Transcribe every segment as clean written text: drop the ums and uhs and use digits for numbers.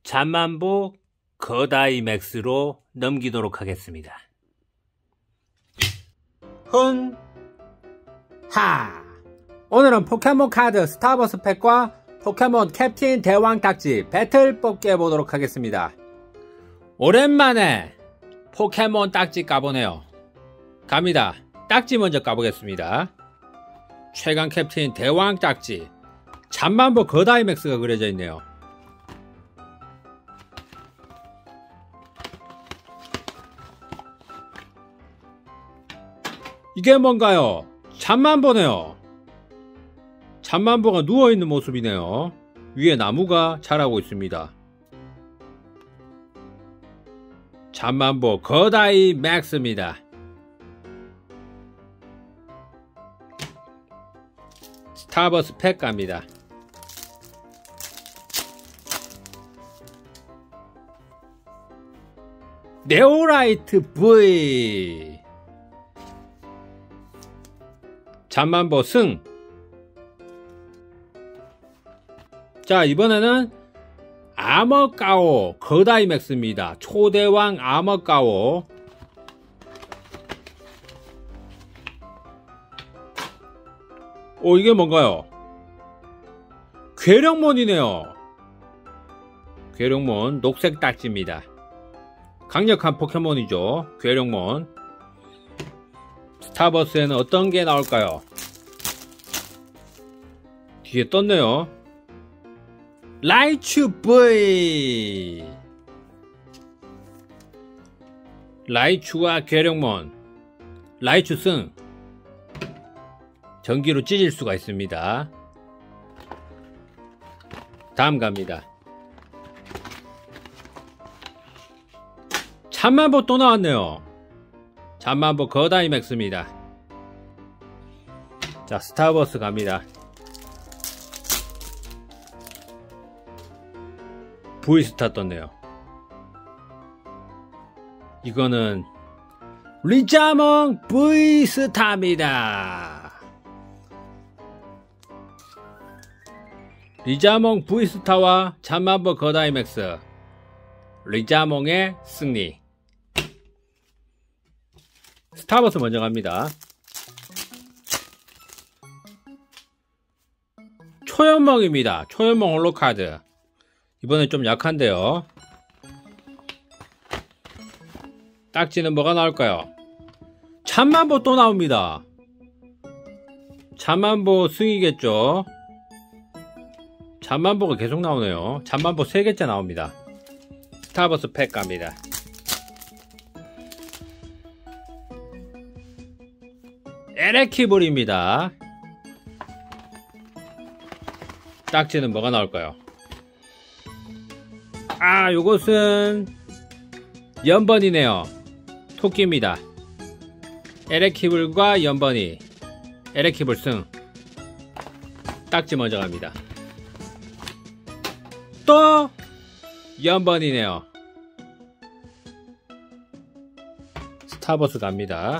잠만보 거다이 맥스로 넘기도록 하겠습니다. 오늘은 포켓몬 카드 스타버스 팩과 포켓몬 캡틴 대왕 딱지 배틀 뽑기 해보도록 하겠습니다. 오랜만에 포켓몬 딱지 까보네요. 갑니다. 딱지 먼저 까보겠습니다. 최강 캡틴 대왕 딱지 잠만보 거다이 맥스가 그려져 있네요. 이게 뭔가요? 잠만보네요. 잠만보가 누워있는 모습이네요. 위에 나무가 자라고 있습니다. 잠만보 거다이 맥스입니다. 스타버스 팩 갑니다. 네오라이트 V 잠만보 승. 자, 이번에는 아머까오 거다이 맥스입니다. 초대왕 아머까오. 이게 뭔가요? 괴력몬이네요. 괴력몬 녹색 딱지입니다. 강력한 포켓몬이죠. 괴력몬. 스타버스에는 어떤 게 나올까요? 뒤에 떴네요. 라이츄 V. 라이츄와 괴력몬. 라이츄 승. 전기로 찢을 수가 있습니다. 다음 갑니다. 잠만보 또 나왔네요. 잠만보 거다이 맥스입니다. 자, 스타버스 갑니다. V스타 떴네요. 이거는 리자몽 V스타입니다. 리자몽 V스타와 잠만보 거다이 맥스. 리자몽의 승리. 스타버스 먼저 갑니다. 초연몽입니다. 초연몽 홀로카드. 이번엔 좀 약한데요. 딱지는 뭐가 나올까요? 잠만보 또 나옵니다. 잠만보 승이겠죠. 잠만보가 계속 나오네요. 잠만보 3개째 나옵니다. 스타버스 팩 갑니다. 에레키볼입니다. 딱지는 뭐가 나올까요? 요것은 연번이네요. 토끼입니다. 에레키볼과 연번이. 에레키볼 승. 딱지 먼저 갑니다. 또 연번이네요. 스타버스 갑니다.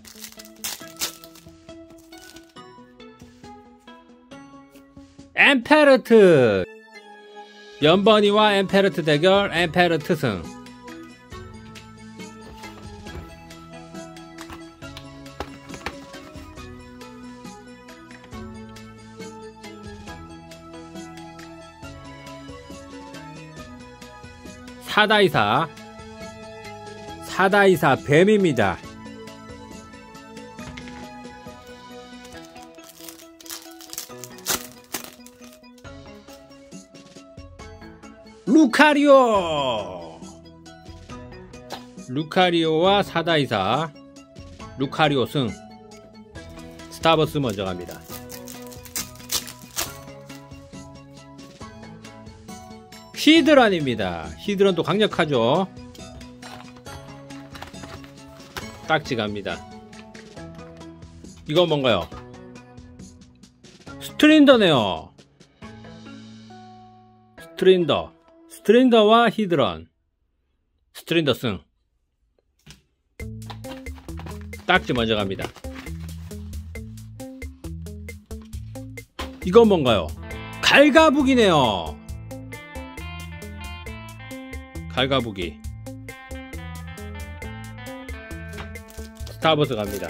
엠페르트. 연번이와 엠페르트 대결. 엠페르트 승. 사다이사 뱀입니다. 루카리오와 사다이사. 루카리오 승. 스타버스 먼저 갑니다. 히드런입니다. 히드런도 강력하죠. 딱지 갑니다. 이건 뭔가요? 스트린더네요. 스트린더와 히드런. 스트린더 승. 딱지 먼저 갑니다. 이건 뭔가요? 갈가북이네요. 갈가부기. 스타버스 갑니다.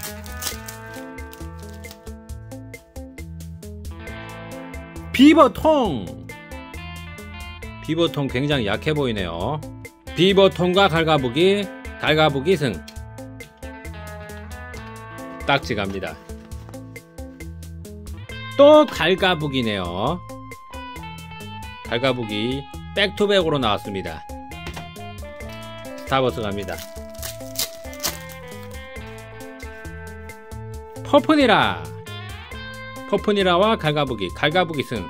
비버통! 비버통 굉장히 약해 보이네요. 비버통과 갈가부기, 갈가부기 승. 딱지 갑니다. 또 갈가부기네요. 갈가부기 백투백으로 나왔습니다. 스타버스 갑니다. 퍼프니라. 퍼프니라와 갈가부기, 갈가부기 승.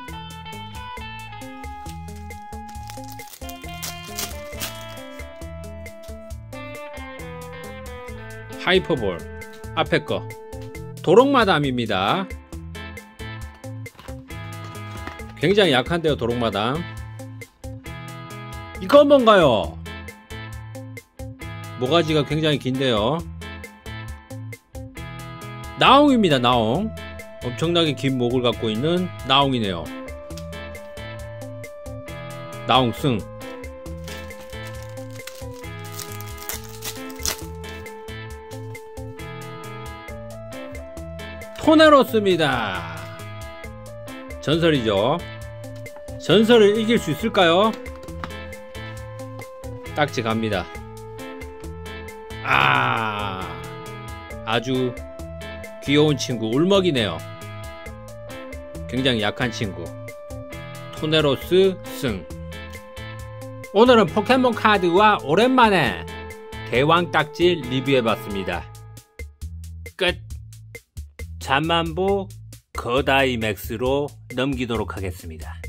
하이퍼볼 앞에 거 도롱마담입니다. 굉장히 약한데요. 도롱마담. 이건 뭔가요? 모가지가 굉장히 긴데요. 나옹입니다. 나옹. 엄청나게 긴 목을 갖고 있는 나옹이네요. 나옹 승. 토네로스입니다. 전설이죠. 전설을 이길 수 있을까요? 딱지 갑니다. 아주 귀여운 친구 울먹이네요. 굉장히 약한 친구. 토네로스 승. 오늘은 포켓몬 카드와 오랜만에 대왕 딱지 리뷰해봤습니다. 끝. 잠만보 거다이맥스로 넘기도록 하겠습니다.